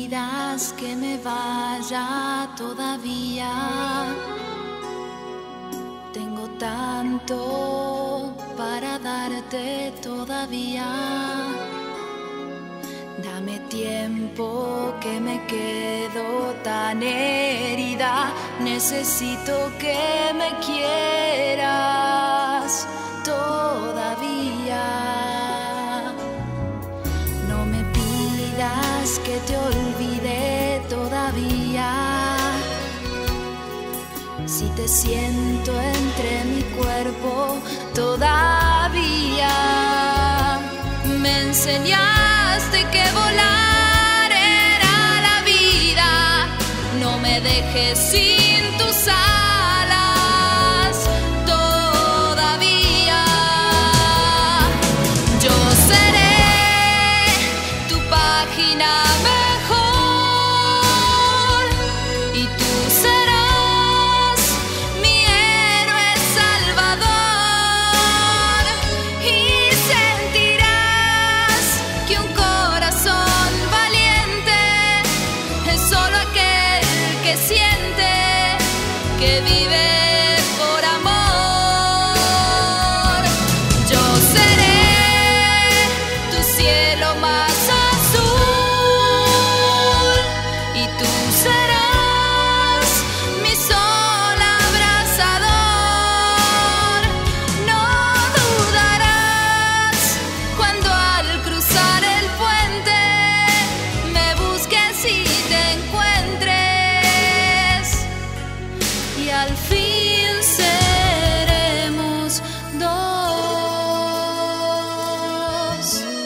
pidas que me vaya todavía. Tengo tanto para darte todavía. Dame tiempo que me quedo tan herida. Necesito que me quieras todavía. No me pidas que te olvide todavía. Si te siento entre mi cuerpo todavía. Me enseñaste que volar era la vida. No me dejes sin tus alas todavía. Yo seré tu página mejor y tú serás mi héroe salvador. Y sentirás que un corazón valiente es solo aquel que siente, que vive por amor. Yo seré tu cielo más azul y tú serás mi sol abrasador. No dudarás cuando al cruzar el puente me busques y te encuentres, y al fin seremos dos.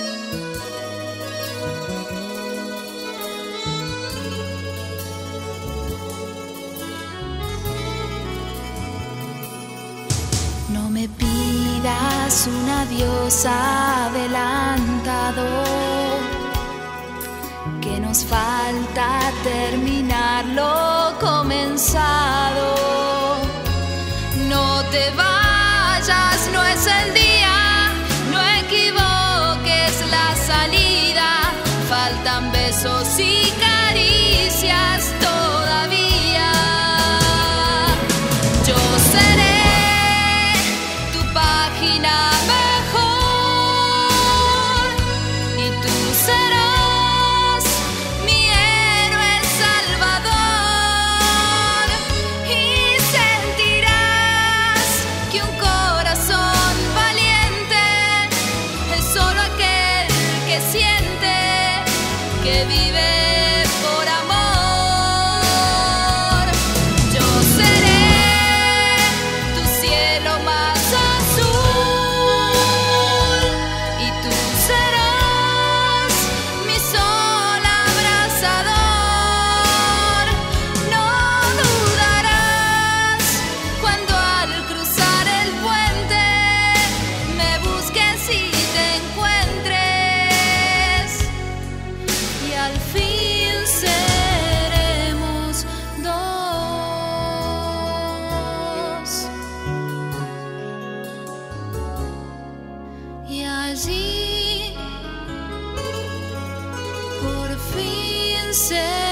No me pidas un adiós adelantado, que nos falta terminar lo comenzado. No te vayas, no es el día, no equivoques la salida. Faltan besos y caricias todavía. Yo seré tu página mejor y tú serás mi héroe salvador. Y sentirás que un corazón valiente es solo aquel que siente, que vive por amor. Yo seré tu cielo más azul y tú serás mi sol abrasador. No dudarás cuando al cruzar el puente me busques y te encuentres, y al fin seremos dos. Y allí por fin seremos